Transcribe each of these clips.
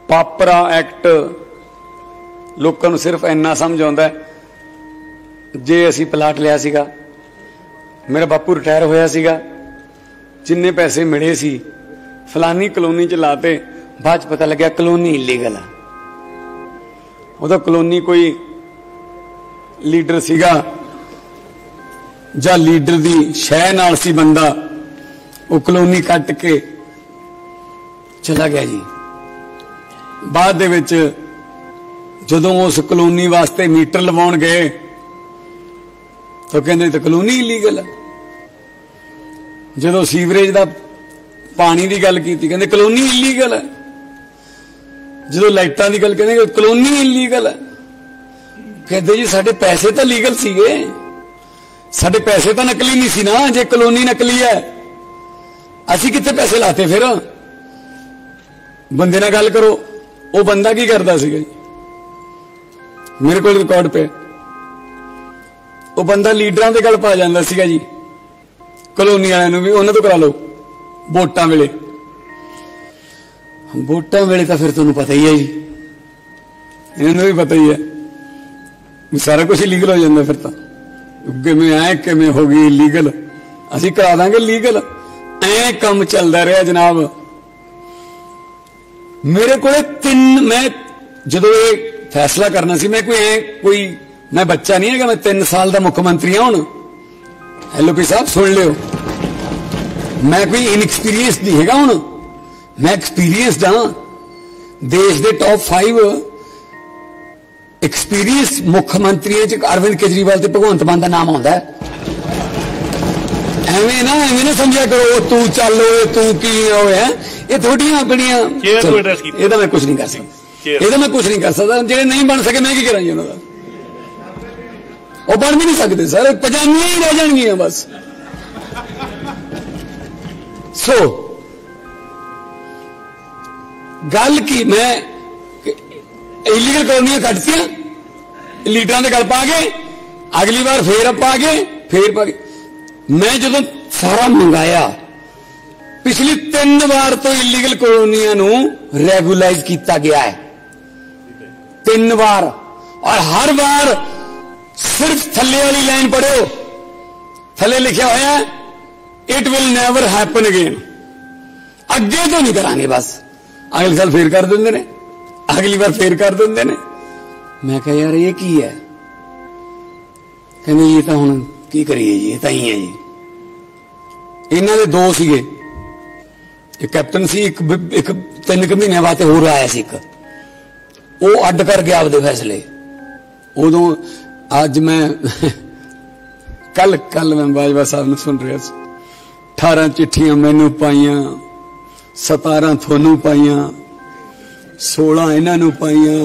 पापरा act लोगों को सिर्फ इन्ना समझ आउंदा जे असी प्लाट लिया सीगा, मेरा बापू रिटायर होया सीगा, जिन्ने पैसे मिले सी फलानी कलोनी च लाते, बाद पता लग्या कलोनी इलीगल है। उदों कलोनी कोई लीडर सीगा जां लीडर दी शह नाल सी बंदा, वो कलोनी कट के चला गया जी। बाद दे विच जदों उस कलोनी वास्ते मीटर लवाउण गए तो कहंदे तो कलोनी इलीगल है। जदों सीवरेज दा पानी की गल की कहंदे कलोनी इलीगल है। जदों लाइटां दी गल कहंदे कलोनी इलीगल है। कहंदे जी साडे पैसे तो लीगल सीगे, साडे पैसे तो नकली नहीं सी ना। जे कलोनी नकली है असी कित्थे पैसे लाते? फिर बंदे नाल गल करो। वो बंदा की करदा सीगा जी, मेरे को रिकॉर्ड पे, वो बंदा लीडरां दे गल पा जांदा सीगा जी, कलोनी वालियां नूं भी उन्हां तों करा लो वोटां वेले। वोटां वेले तां फिर तुहानूं पता ही है जी, इन्हां भी पता ही है भी सारा कुछ लीगल हो जाता। फिर तो किवें ऐ किवें हो गई लीगल, असीं करा दांगे लीगल। ऐ काम चलदा रहा जनाब। मेरे को मैं जदों ये फैसला करना सी, मैं कोई मैं बच्चा नहीं है, मैं 3 साल का मुख्यमंत्री हाँ। हुण LOP साहब सुन लियो, मैं कोई इनएक्सपीरियंस नहीं है। हुण मैं एक्सपीरियंसड हाँ। देश के टॉप 5 एक्सपीरियंस मुख्यमंत्रियों च अरविंद केजरीवाल ते भगवंत मान का नाम आता है। एवें ना समझा करो तू चल तू की है, ये थोड़ियां अपनियां। ਇਹਦਾ मैं कुछ नहीं कर सकता, ਇਹਦਾ मैं कुछ नहीं कर सकता। ਜਿਹੜੇ नहीं बन सके मैं की करा जी, उन्होंने वो बन भी नहीं सकते सर, पजामियां ही रह जाएंगियां बस। सो गल की मैं इलीगल कॉलोनियां कटतियां, लीडरां दे गल पा गए, अगली बार फिर आप आ गए, फिर पा गए। मैं जदों सारा मंगाया, पिछली 3 बार तो इलीगल कॉलोनियां नूं रेगुलाइज किया गया है, 3 बार। और हर बार सिर्फ थले वाली लाइन पढ़ो, थले लिखा होया it will never happen again. अगे तो नहीं करांगे बस, अगले साल फिर कर देंगे ने, अगली बार फिर कर देंगे ने। मैं कहा यार ये की है? कहने ये तो हुण की करिए जी, ये तो ही है जी। इन्हां दे 2 सीगे, एक कैप्टन सी, एक 3 महीने बाद होर आया सी, एक वो अड कर गया आपदे फैसले। उदों अज मैं कल मैं बाजवा साहब नूं सुन रहा सी, 18 चिट्ठियां मैनू पाइयां, 17 थोनू पाइयां, 16 इन्हां नूं पाइयां।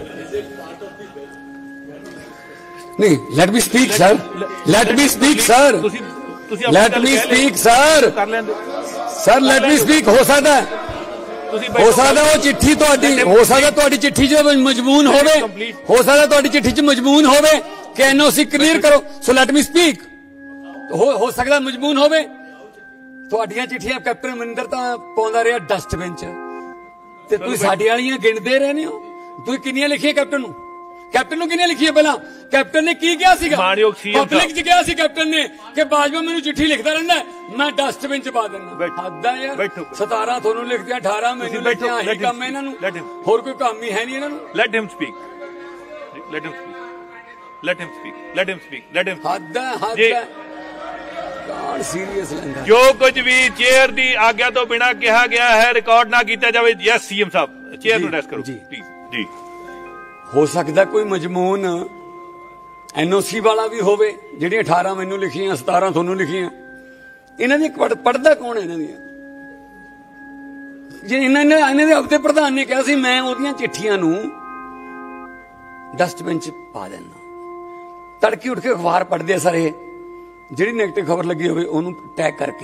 नहीं, let me speak sir, let me speak sir, let me speak sir, sir let me speak. हो सकता वो चिट्ठी तुहाडी, हो सकता तुहाडी चिट्ठी च मजमून होवे, हो सकता तुहाडी चिट्ठी च मजमून होवे कि NOC क्लीयर करो। So let me speak. हो सकता मजमून होवे। तुहाडियां चिट्ठियां कैप्टन अमरिंदर तां पाउंदा रहा डस्टबिन च, ते तुसीं साडी वालियां गिणदे रहने हो। तुसीं किन्नियां लिखियां कैप्टन नूं? कैप्टन नूं किन्नियां लिखियां? पहला कैप्टन ने की किया सीगा? पब्लिक च किया सी कैप्टन ने कि बाजवा मैनू चिट्ठी लिखता रहना, मैं डस्टबिन च पा देना। हद है यार, 17 थोनू लिखदियां, 18 मैनू लिखदियां, यही काम है इन्हां नूं, होर कोई काम ही है नहीं इन्हां नूं। Let him speak, let him speak, let him speak, let him speak, let him. हद है कौन सीरियस लैंदा? जो कुछ भी चेयर दी आग्ञा तो बिना कहा गया है रिकॉर्ड ना किया जाए। यस सीएम साहब, चेयर नूं रेस्ट करो प्लीज जी। हो सकता कोई मजमून NOC वाला भी होवे, जिहड़ियां 18 मैनू लिखियां, 17 थोनू लिखियां। इन्हां दी पढ़दा कौन है? इन्हां दी जे इन्हां दे हफ्ते प्रधान ने कहा सी मैं ओहदियां चिट्ठियां नूं डस्टबिन च पा देना। तड़के उठ के अखबार पढ़दे सारे, जिहड़ी नेगेटिव खबर लगी होवे ओनू टैग करके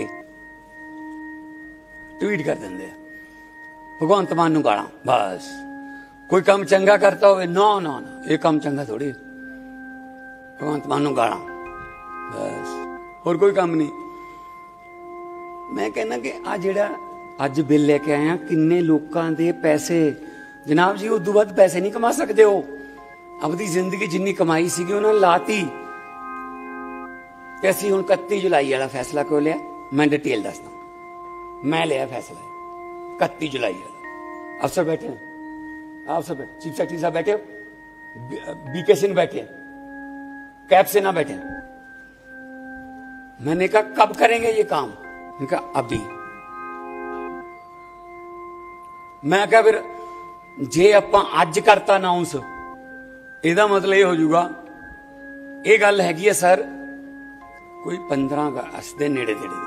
ट्वीट कर देंगे, भगवंत मान नूं गालां। बस कोई काम चंगा करता हो, ना ना ना ये काम चंगा थोड़ी, भगवंत मान नूं गालां बस, होर कोई काम नहीं। मैं कहना कि आ जिहड़ा अज बिल लेके आया, किन्ने लोकां दे पैसे जनाब जी उदू वध पैसे नहीं कमा सकते हो। अपनी जिंदगी जिन्नी कमाई सी उन्होंने लाती कि असीं हुण 31 जुलाई वाला फैसला क्यों लिया। मैं डिटेल दसदा, मैं लिया फैसला 31 जुलाई वाला। अफसर बैठे हैं, अफसर बैठे, चीफ सेक्रेटरी साहब बैठे हो, बीके सिंह बैठे, कैब से ना बैठे। मैंने कहा कब करेंगे ये काम? मैंने कहा अभी। मैं कहा फिर जे आपां अज करता अनाउंस ਇਹਦਾ मतलब ये हो जाऊगा ये गल हैगी है सर कोई 15 अगस्त के नेड़े तेड़े।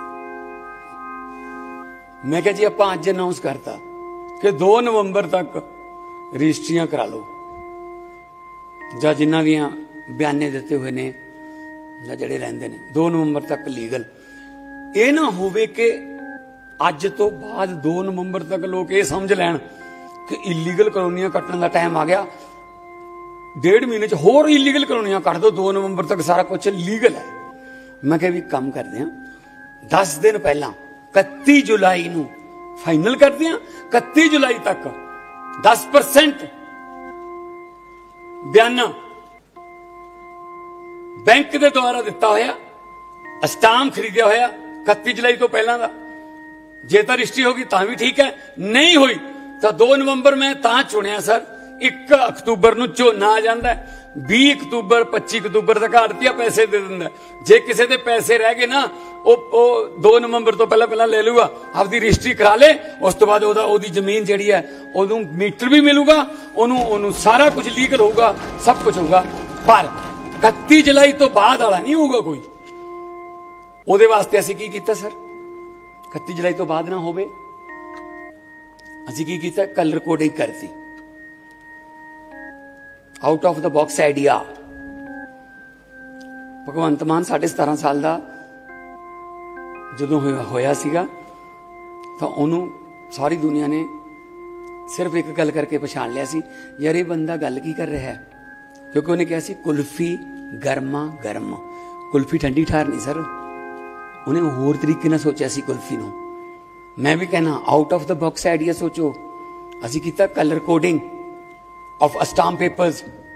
मैं कहा जी आप अज अनाउंस करता कि 2 नवंबर तक रजिस्ट्रियां करा लो ਜਾਂ जिन्हां दियां बयाने दिते हुए ने ਜਾਂ ਜਿਹੜੇ ਰਹਿੰਦੇ ਨੇ 2 नवंबर तक लीगल। ये ना होवे कि अज तो बाद 2 नवंबर तक लोग ये समझ लैन कि इलीगल कॉलोनियां कट्टण दा टाइम आ गया, 1.5 महीने च होर इलीगल कॉलोनियां कट दो, 2 नवंबर तक सारा कुछ लीगल है। मैं कहा भी कम करते हैं 10 दिन पहला 31 जुलाई नूं फाइनल करते हैं। 31 जुलाई तक 10% बयाना बैंक के द्वारा दिता होया, स्टाम्प खरीदया होया 31 जुलाई तो पहला दा। जे तो रजिस्ट्री होगी तां भी ठीक है, नहीं हुई तो 2 नवंबर में तां चुनिया सर 1 अक्तूबर नूं झोना आ जांदा, 20 अक्तूबर 25 अक्तूबर तक आड़तिया पैसे दे दिंदा। जे किसी दे पैसे रह गए ना वो 2 नवंबर तो पहला ले लूगा, आपकी रजिस्ट्री करा ले, उस तो बाद ओदी जमीन जिहड़ी है ओनू मीटर भी मिलूगा, ओनू सारा कुछ लीगल होगा, सब कुछ होगा। पर 31 जुलाई तो बाद वाला नहीं होगा कोई। ਉਹਦੇ ਵਾਸਤੇ ਅਸੀਂ ਕੀ ਕੀਤਾ ਸਰ 31 जुलाई तो बाद ना होवे, ਅਸੀਂ ਕੀ ਕੀਤਾ ਕਲਰ ਕੋਡਿੰਗ ਕਰਤੀ। Out of the box idea. Bhagwant Mann 17.5 साल का जो होया सीगा तो उन्होंने सारी दुनिया ने सिर्फ एक गल करके पछाण लिया सी, यार ये बंदा गल की कर रहा है, क्योंकि उन्हें कहा सी कुल्फी गर्मा गर्म, कुल्फी ठंडी ठार नहीं सर। उन्हें होर तरीके ना सोचा सी कुल्फी नूं। मैं भी कहना out of the box idea सोचो। असी कीता colour coding of stamp papers,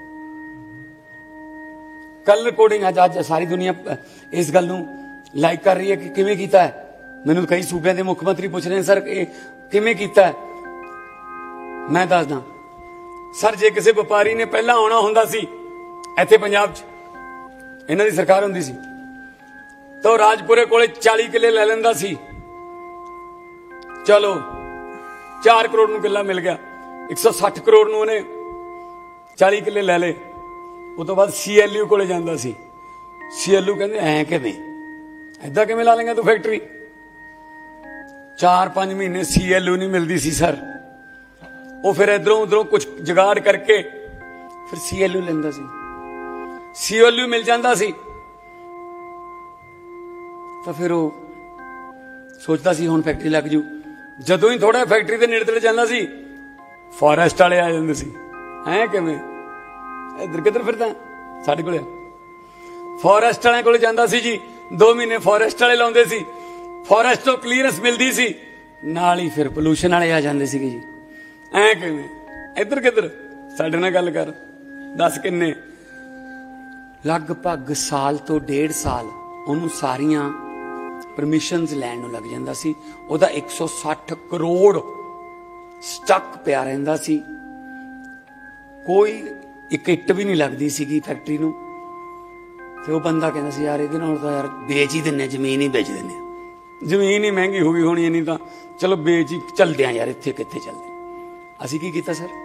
colour coding अज सारी दुनिया इस गल नूं लाइक कर रही है कि किवें कीता है। मैनूं कई सूबे के मुख्यमंत्री पूछ रहे हैं सर किवें कीता है। मैं दसदा सर जे किसी व्यापारी ने पहला आना हुंदा सी इत्थे पंजाब च, इन्हां दी सरकार हुंदी सी तो राजपुरे कोले 40 किले ले लैंदा सी, चलो 4 करोड़ नूं किला मिल गया, 160 करोड़ नूं उहने 40 किले ले ले। उस तो बाद CLU कोले जांदा सी, CLU कहंदे ऐ किवें ऐदां किवें ला लेंगा तू फैक्टरी। 4-5 महीने CLU नहीं मिलती सी सर, वो फिर इधरों उधरों कुछ जुगाड़ करके फिर CLU लैंदा सी, CLU मिल जांदा सी तो फिर वो सोचता सी हुण फैक्टरी लग जू। जदों ही थोड़ा फैक्टरी के नेड़े तेड़े जांदा सी फॉरेस्ट वाले आ जांदे सी, ऐ किवें इधर किधर फिरदा साडे कोले। फॉरेस्ट वाले कोले जांदा सी जी, 2 महीने फॉरेस्ट वाले लाउंदे सी, फॉरेस्ट तो क्लीयरेंस मिलदी सी, नाल ही फिर पोल्यूशन वाले आ जांदे सी जी। ऐ किवें इधर किधर साडे नाल गल कर, दस किन्ने। लगभग साल तो 1.5 साल ਉਹਨੂੰ ਸਾਰੀਆਂ ਪਰਮਿਸ਼ਨਸ ਲੈਣ ਨੂੰ ਲੱਗ ਜਾਂਦਾ ਸੀ। ਉਹਦਾ 160 ਕਰੋੜ ਸਟਕ ਪਿਆ ਰਹਿੰਦਾ ਸੀ, ਕੋਈ ਇੱਕ ਇੱਟ ਵੀ ਨਹੀਂ ਲੱਗਦੀ ਸੀਗੀ ਫੈਕਟਰੀ ਨੂੰ। ਤੇ ਉਹ ਬੰਦਾ ਕਹਿੰਦਾ ਸੀ ਯਾਰ ਇਹਦੇ ਨਾਲ ਤਾਂ ਯਾਰ ਵੇਚ ਹੀ ਦਿੰਨੇ, ਜ਼ਮੀਨ ਹੀ ਵੇਚ ਦਿੰਨੇ, ਜ਼ਮੀਨ ਹੀ ਮਹਿੰਗੀ ਹੋ ਗਈ ਹੋਣੀ ਨਹੀਂ ਤਾਂ ਚਲੋ ਵੇਚ ਹੀ ਚੱਲਦੇ ਆ ਯਾਰ, ਇੱਥੇ ਕਿੱਥੇ ਚੱਲਦੇ। ਅਸੀਂ ਕੀ ਕੀਤਾ ਸਰ,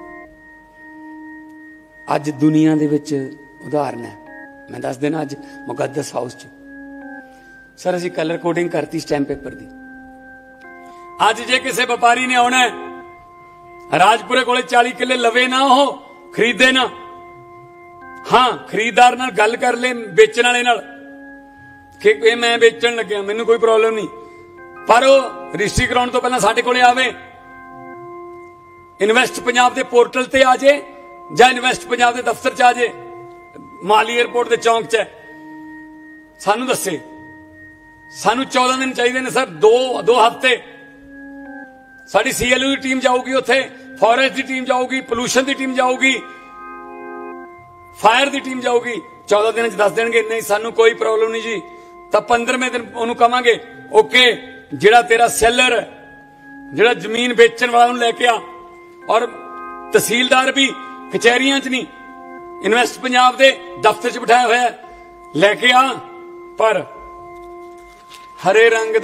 ਅੱਜ ਦੁਨੀਆ ਦੇ ਵਿੱਚ ਉਦਾਹਰਨ ਹੈ, मैं दस देना अज मुकद्दस हाउस च सर असी कलर कोडिंग करती स्टैंप पेपर दी। अज जे किसी व्यापारी ने आना है राजपुरे कोले 40 किले लवे ना हो, खरीदे ना, हाँ खरीददार नाल गल कर ले बेचण वाले नाल कि मैं बेचण लग्या, मैनू कोई प्रॉब्लम नहीं, पर वो रजिस्ट्री कराउण तो पहला साडे कोले आवे, इन्वेस्ट पंजाब के पोर्टल ते आ जाए जां इन्वेस्ट पंजाब के दफ्तर च आ जाए, माली एयरपोर्ट के चौंक च सानू दसे। सानू 14 दिन चाहिए ने सर, दो हफ्ते साडी CLU की टीम जाऊगी उत्थे फॉरेस्ट की टीम जाऊगी, पोल्यूशन की टीम जाऊगी, फायर की टीम जाऊगी। 14 दिन दस देंगे नहीं सानू कोई प्रॉब्लम नहीं जी, तो 15वें दिन उन्होंने कहांगे ओके जिहड़ा तेरा सैलर है, जिहड़ा जमीन बेचण वाला लैके आ, और तहसीलदार भी कचहरियां च नहीं, इन्वेस्ट पंजाब के दफ्तर च बिठाया हुआ है, लैके आ, पर हरे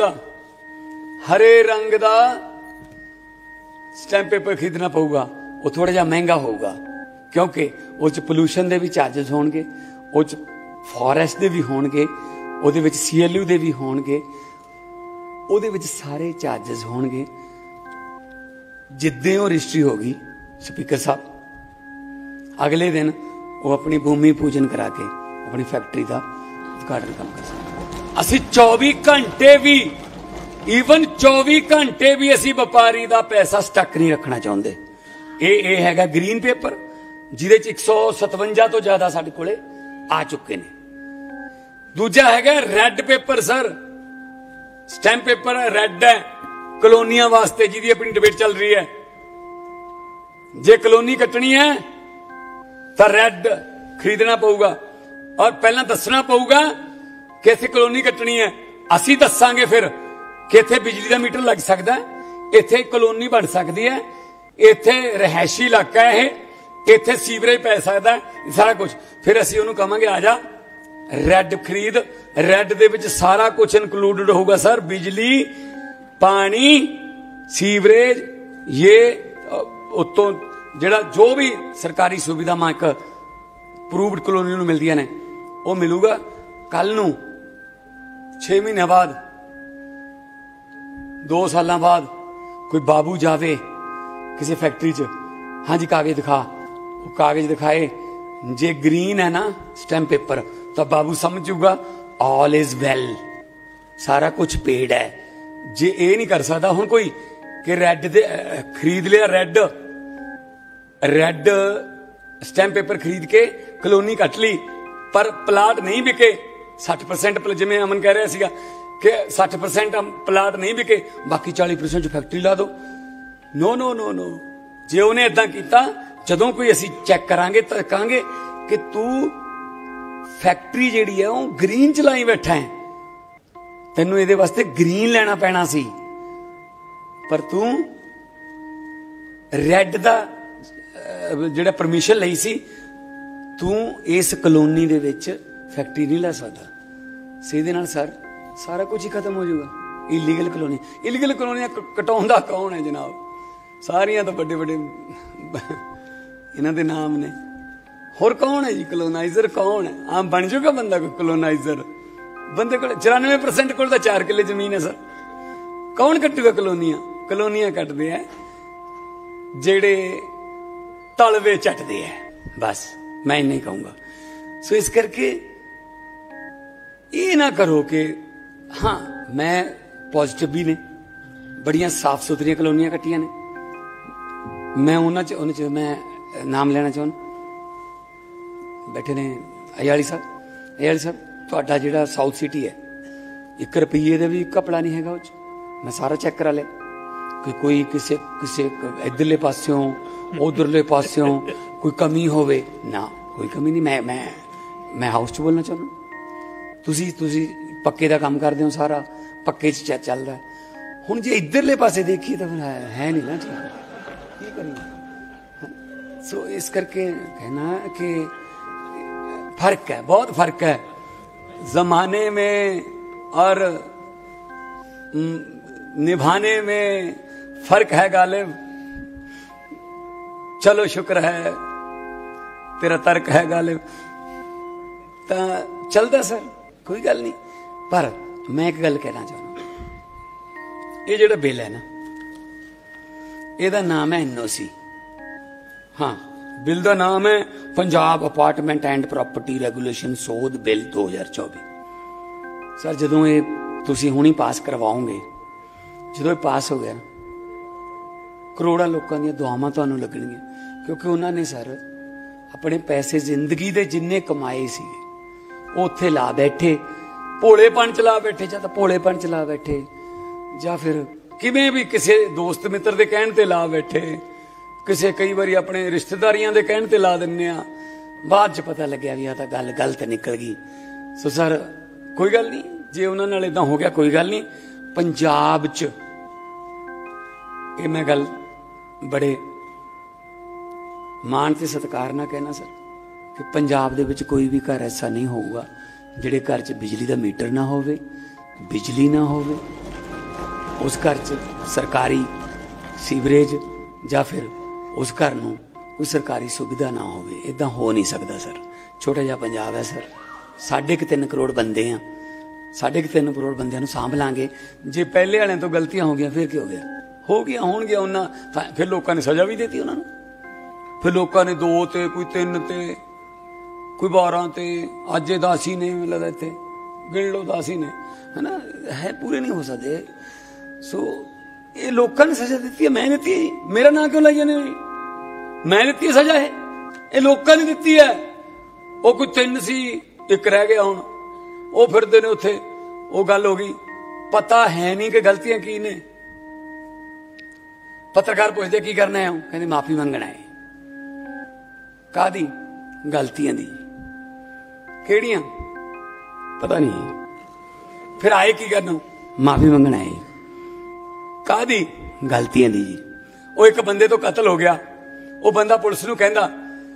रंग दा स्टैंप पेपर खरीदना पऊगा। वो थोड़ा जिहा महंगा होगा क्योंकि उस पोल्यूशन के भी चार्जेस होणगे, उस फॉरेस्ट के भी होणगे, उहदे विच CLU के भी होणगे, उहदे विच सारे चार्जेस होणगे। जिद्दे वो रजिस्ट्री होगी स्पीकर साहब अगले दिन वो अपनी भूमि पूजन करा के अपनी फैक्ट्री का उद्घाटन काम कर सकते। असी 24 घंटे भी ईवन 24 घंटे भी असी व्यापारी का पैसा स्टक नहीं रखना चाहते। ये हैगा ग्रीन पेपर जिहदे च 157 तो ज्यादा साडे कोले आ चुके ने। दूजा हैगा red paper sir, stamp paper red है कॉलोनियां वास्ते जिहदी अपनी डिबेट चल रही है। जे कॉलोनी कटनी है तो रैड खरीदना पऊगा और पहला दसना पऊगा कि इत्थे कॉलोनी कटनी है। असी दसांगे फिर कि इत्थे बिजली का मीटर लग सकता है, इत्थे कॉलोनी बन सकती है, इत्थे रहायशी इलाका है, इत्थे सीवरेज पै सकता है, सारा कुछ। फिर असी उन्होंने कहांगे आ जा रैड खरीद। रैड दे विच सारा कुछ इनकलूडेड होगा सर, बिजली, पानी, सीवरेज, ये उत्तों जिहड़ा जो भी सरकारी सुविधा मां एक अप्रूवड कॉलोनी नूं मिलदियां ने वो मिलूगा। कल नूं 6 महीने बाद 2 साल बाद कोई बाबू जावे किसी फैक्ट्री च, हाँ जी कागज दिखा, वो कागज दिखाए जे ग्रीन है ना स्टैंप पेपर तो बाबू समझूगा ऑल इज वेल, सारा कुछ पेड है। जे ये नहीं कर सकता हुण कोई कि रैड दे खरीद लिया, रैड स्टैंप पेपर खरीद के कॉलोनी कट ली पर प्लाट नहीं बिके 60%, जिवें अमन कह रहा सीगा कि 60% प्लाट नहीं बिके, बाकी 40% फैक्ट्री ला दो। नो नो नो नो, जे उन्हें इदां कीता जदों कोई असी चैक करांगे तो कहांगे कि तू फैक्ट्री जिहड़ी है वो ग्रीन चलाई बैठा है, तैनूं इहदे वास्ते ग्रीन लेना पैना सी, पर तू रैड दा जिहड़ा परमिशन लई सी, तू इस कॉलोनी दे विच फैक्ट्री नहीं ला सकदा। सीधे नाल सर सारा कुछ ही खत्म हो जाएगा। इलीगल कॉलोनियां कटाउंदा कौन है जनाब? सारियां तो बड़े बड़े इन्हां दे नाम ने। होर कौन है जी कॉलोनाइजर? कौन है? आम बन जाऊगा बंदा कोई कॉलोनाइजर? बंदे को 94% को 4 किले जमीन है सर, कौन कटूगा कॉलोनियां? कॉलोनियां कटदे हैं जेड़े तलवे चटदे हैं, बस मैं नहीं कहूंगा। सो इस करके ये ना करो कि हाँ मैं पॉजिटिव भी ने, बड़िया साफ सुथरिया कॉलोनियां कट्टियां ने। मैं उन्होंने मैं नाम लेना चाहूँ, बैठे ने अयाली साहब तुहाडा जिहड़ा साउथ सिटी है 1 रुपये का भी कपड़ा नहीं हैगा, मैं सारा चैक करा लिया कि कोई किसी इधरले पास्यों उधरले पास्यों कोई कमी होवे ना, कोई कमी नहीं। मैं हाउस च बोलना चाहूँ, तुसी पक्के का काम करते हो, सारा पक्के च चल रहा है। हुण जे इधरले पासे देखिए तो है नहीं ना ठीक, की करिए। सो इस करके कहना कि फर्क है, बहुत फर्क है जमाने में और निभाने में, फर्क है गालिब। चलो शुक्र है तेरा तर्क है गालिब, तो चलता सर कोई गल नहीं। पर मैं एक गल कहना चाहना, ये जो बिल है ना, ਇਹਦਾ नाम है NOC। हाँ, बिल का नाम है Punjab apartment and property regulation सोध बिल 2024। सर जो ये तुसी हुणी पास करवाओगे, जो ये पास हो गया ना, करोड़ों लोगों दी दुआवां तुहानूं लगणगीਆਂ, क्योंकि उन्होंने सर अपने पैसे जिंदगी के जिन्ने कमाए सी उत्थे ला बैठे, भोलेपन च ला बैठे, या तो भोलेपन च ला बैठे, या फिर किवें भी किसी दोस्त मित्र के कहण ते ला बैठे, ਕਿਸੇ ਕਈ ਵਾਰੀ ਆਪਣੇ ਰਿਸ਼ਤੇਦਾਰੀਆਂ ਦੇ ਕਹਿਣ ਤੇ ਲਾ ਦਿੰਨੇ ਆ, ਬਾਅਦ ਚ ਪਤਾ ਲੱਗਿਆ ਵੀ ਆ ਤਾਂ ਗੱਲ ਗਲਤ ਨਿਕਲ ਗਈ। ਸੋ ਸਰ ਕੋਈ ਗੱਲ ਨਹੀਂ, ਜੇ ਉਹਨਾਂ ਨਾਲ ਇਦਾਂ ਹੋ ਗਿਆ ਕੋਈ ਗੱਲ ਨਹੀਂ। ਪੰਜਾਬ 'ਚ ਇਹ ਮੈਂ ਗੱਲ ਬੜੇ ਮਾਣ ਤੇ ਸਤਿਕਾਰ ਨਾਲ ਕਹਿਣਾ ਸਰ ਕਿ ਪੰਜਾਬ ਦੇ ਵਿੱਚ ਕੋਈ ਵੀ ਘਰ ਐਸਾ ਨਹੀਂ ਹੋਊਗਾ ਜਿਹੜੇ ਘਰ 'ਚ ਬਿਜਲੀ ਦਾ ਮੀਟਰ ਨਾ ਹੋਵੇ, ਬਿਜਲੀ ਨਾ ਹੋਵੇ, ਉਸ ਘਰ 'ਚ ਸਰਕਾਰੀ ਸੀਵਰੇਜ ਜਾਂ ਫਿਰ ਉਸ ਘਰ ਨੂੰ ਕੋਈ ਸਰਕਾਰੀ ਸੁਵਿਧਾ ਨਾ ਹੋਵੇ। ਇਦਾਂ ਹੋ ਨਹੀਂ ਸਕਦਾ ਸਰ। ਛੋਟਾ ਜਿਹਾ ਪੰਜਾਬ ਹੈ ਸਰ, 3.5 ਕਰੋੜ ਬੰਦੇ ਆ, 3.5 ਕਰੋੜ ਬੰਦਿਆਂ ਨੂੰ ਸਾਂਭ ਲਾਂਗੇ। ਜੇ ਪਹਿਲੇ ਵਾਲਿਆਂ ਤੋਂ ਗਲਤੀਆਂ ਹੋ ਗਈਆਂ ਫਿਰ ਕੀ ਹੋ ਗਿਆ? ਹੋ ਗਿਆ, ਹੋਣਗੀਆਂ ਉਹਨਾਂ, ਫਿਰ ਲੋਕਾਂ ਨੇ ਸਜ਼ਾ ਵੀ ਦਿੱਤੀ ਉਹਨਾਂ ਨੂੰ। ਫਿਰ ਲੋਕਾਂ ਨੇ 2 ਤੇ ਕੋਈ 3 ਤੇ ਕੋਈ 12 ਤੇ, ਅੱਜ ਇਹ 10 ਹੀ ਨੇ, ਮੈਨੂੰ ਲੱਗਦਾ ਇੱਥੇ ਗਿਣ ਲਓ 10 ਹੀ ਨੇ, ਹੈ ਨਾ, ਹੈ ਪੂਰੇ ਨਹੀਂ ਹੋ ਸਕਦੇ। ਸੋ ਇਹ ਲੋਕਾਂ ਨੇ ਸਜ਼ਾ ਦਿੱਤੀ ਹੈ, ਮੈਂ ਦਿੱਤੀ ਹੈ ਜੀ। ਮੇਰਾ ਨਾਂ ਕਿਉਂ ਲਾਈ ਜਾਂਦੇ ਹੋ ਜੀ? ਮੈਂ ਦਿੱਤੀ ਹੈ ਸਜ਼ਾ, ਇਹ ਲੋਕਾਂ ਨੇ ਦਿੱਤੀ ਹੈ। ਉਹ ਕੋਈ 3 ਸੀ, 1 ਰਹਿ ਗਿਆ ਹੁਣ, ਉਹ ਫਿਰਦੇ ਨੇ ਉੱਥੇ। ਉਹ ਗੱਲ ਹੋ ਗਈ, ਪਤਾ ਹੈ ਨਹੀਂ ਕਿ ਗਲਤੀਆਂ ਕੀ ਨੇ। ਪੱਤਰਕਾਰ ਪੁੱਛਦੇ ਕੀ ਕਰਨਾ ਹੈ, ਕਹਿੰਦੇ ਮਾਫੀ ਮੰਗਣਾ ਹੈ। ਕਾਹਦੀ? ਗਲਤੀਆਂ ਦੀ। ਕਿਹੜੀਆਂ? ਪਤਾ ਨਹੀਂ। ਫਿਰ ਆਏ ਕੀ ਕਰਨਾ? ਮਾਫੀ ਮੰਗਣਾ ਹੈ। ਕਾਹਦੀ? ਗਲਤੀਆਂ ਦੀ ਜੀ। ਉਹ ਇੱਕ ਬੰਦੇ ਤੋਂ ਕਤਲ ਹੋ ਗਿਆ, ਉਹ ਬੰਦਾ ਪੁਲਿਸ ਨੂੰ ਕਹਿੰਦਾ,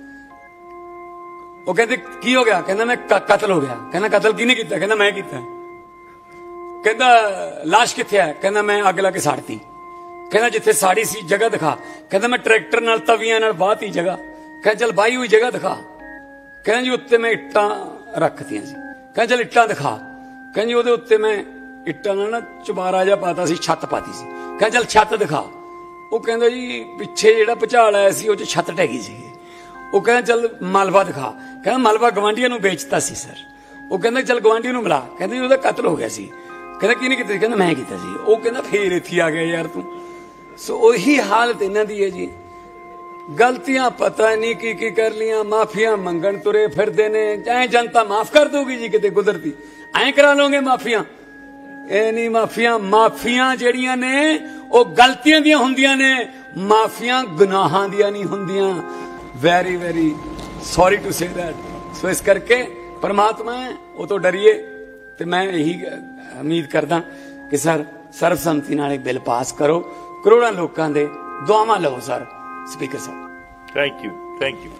ਉਹ ਕਹਿੰਦੇ ਕੀ ਹੋ ਗਿਆ? ਕਹਿੰਦਾ ਮੈਂ ਕਤਲ ਹੋ ਗਿਆ। ਕਹਿੰਦਾ ਕਤਲ ਕਿਹਨੇ ਕੀਤਾ? ਕਹਿੰਦਾ ਮੈਂ ਕੀਤਾ। ਕਹਿੰਦਾ ਲਾਸ਼ ਕਿੱਥੇ ਹੈ? ਕਹਿੰਦਾ ਮੈਂ ਅੱਗ ਲਾ ਕੇ ਸਾੜਤੀ। ਕਹਿੰਦਾ ਜਿੱਥੇ ਸਾੜੀ ਸੀ ਜਗ੍ਹਾ ਦਿਖਾ। ਕਹਿੰਦਾ ਮੈਂ ਟਰੈਕਟਰ ਨਾਲ ਤਵੀਆਂ ਨਾਲ ਬਾਹਤੀ ਜਗ੍ਹਾ। ਕਹਿੰਦਾ ਚੱਲ ਬਾਈ ਹੋਈ ਜਗ੍ਹਾ ਦਿਖਾ। ਕਹਿੰਦਾ ਜੀ ਉੱਤੇ ਮੈਂ ਇੱਟਾਂ ਰੱਖਤੀਆਂ ਸੀ। ਕਹਿੰਦਾ ਚੱਲ ਇੱਟਾਂ ਦਿਖਾ। ਕਹਿੰਦਾ ਜੀ ਉਹਦੇ ਉੱਤੇ ਮੈਂ ਇੱਟਾਂ ਨਾਲ ਨਾ ਚੁਬਾਰਾ ਜਿਹਾ ਪਾਤਾ ਸੀ, ਛੱਤ ਪਾਤੀ ਸੀ। ਕਹਿੰਦਾ ਚੱਲ ਛੱਤ ਦਿਖਾ। ਉਹ ਕਹਿੰਦਾ ਜੀ ਪਿੱਛੇ ਜਿਹੜਾ ਭੁਚਾਲ ਆਇਆ ਸੀ ਉਹ 'ਚ ਛੱਤ ਢਹਿ ਗਈ ਸੀ। ਉਹ ਕਹਿੰਦਾ ਚੱਲ ਮਲਬਾ ਦਿਖਾ। ਕਹਿੰਦਾ ਮਲਬਾ ਗਵਾਂਢੀਆਂ ਨੂੰ ਵੇਚਤਾ ਸੀ ਸਰ। ਉਹ ਕਹਿੰਦਾ ਚੱਲ ਗਵਾਂਢੀ ਨੂੰ ਮਿਲਾ। ਕਹਿੰਦਾ ਜੀ ਉਹਦਾ ਕਤਲ ਹੋ ਗਿਆ ਸੀ। ਕਹਿੰਦਾ ਕਿਹਨੇ ਕੀਤਾ? ਕਹਿੰਦਾ ਮੈਂ ਕੀਤਾ ਸੀ। ਉਹ ਕਹਿੰਦਾ ਫੇਰ ਇੱਥੇ ਆ ਗਿਆ ਯਾਰ ਤੂੰ। ਸੋ ਉਹੀ ਹਾਲਤ ਇਹਨਾਂ ਦੀ ਹੈ ਜੀ। ਗਲਤੀਆਂ ਪਤਾ ਨਹੀਂ ਕੀ ਕਰ ਲੀਆਂ, ਮਾਫੀਆਂ ਮੰਗਣ ਤੁਰੇ ਫਿਰਦੇ ਨੇ। ਐ ਜਨਤਾ ਮਾਫ ਕਰ ਦੋਗੀ ਜੀ ਕਿਤੇ ਕੁਦਰਤੀ? ਐਂ ਕਰਾ ਲਓਗੇ ਮਾਫੀਆਂ? ਇਹ ਨਹੀਂ ਮਾਫੀਆਂ। ਮਾਫੀਆਂ ਜਿਹੜੀਆਂ ਨੇ ਉਹ ਗਲਤੀਆਂ ਦੀਆਂ ਹੁੰਦੀਆਂ ਨੇ, ਮਾਫੀਆਂ ਗੁਨਾਹਾਂ ਦੀਆਂ ਨਹੀਂ ਹੁੰਦੀਆਂ। Very very sorry to say that. So ਇਸ ਕਰਕੇ ਪਰਮਾਤਮਾ ਉਹ ਤੋਂ ਡਰੀਏ। ਤੇ ਮੈਂ ਇਹੀ ਉਮੀਦ ਕਰਦਾ ਕਿ ਸਰ ਸਰਬਸੰਮਤੀ ਨਾਲ ਇੱਕ ਬਿੱਲ ਪਾਸ ਕਰੋ, ਕਰੋੜਾਂ ਲੋਕਾਂ ਦੇ ਦੁਆਵਾਂ ਲਵੋ sir. Speaker sahib thank you, thank you.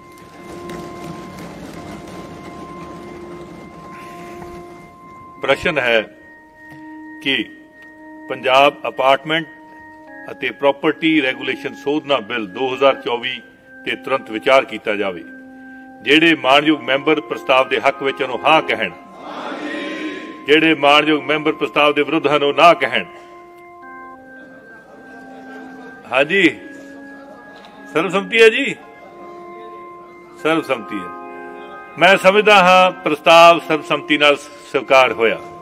ਪ੍ਰਸ਼ਨ ਹੈ ਕਿ ਪੰਜਾਬ ਅਪਾਰਟਮੈਂਟ ਅਤੇ ਪ੍ਰਾਪਰਟੀ ਰੈਗੂਲੇਸ਼ਨ ਸੋਧਨਾ ਬਿੱਲ 2024 ਤੇ ਤੁਰੰਤ ਵਿਚਾਰ ਕੀਤਾ ਜਾਵੇ। ਜਿਹੜੇ ਮਾਣਯੋਗ ਮੈਂਬਰ ਪ੍ਰਸਤਾਵ ਦੇ ਹੱਕ ਵਿੱਚ ਉਹਨੂੰ ਹਾਂ ਕਹਿਣ, ਜਿਹੜੇ ਮਾਣਯੋਗ ਮੈਂਬਰ ਪ੍ਰਸਤਾਵ ਦੇ ਵਿਰੁੱਧ ਹਨ ਉਹ ਨਾ ਕਹਿਣ। ਹਾਂਜੀ, ਸਰਬਸੰਮਤੀ ਹੈ ਜੀ, ਸਰਬਸੰਮਤੀ ਹੈ। ਮੈਂ ਸਮਝਦਾ ਹਾਂ ਪ੍ਰਸਤਾਵ ਸਰਬਸੰਮਤੀ ਨਾਲ ਸਵੀਕਾਰ ਹੋਇਆ।